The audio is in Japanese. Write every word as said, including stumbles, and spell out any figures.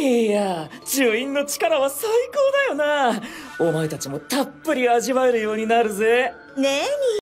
いや、呪印の力は最高だよな。お前たちもたっぷり味わえるようになるぜ。 ねえ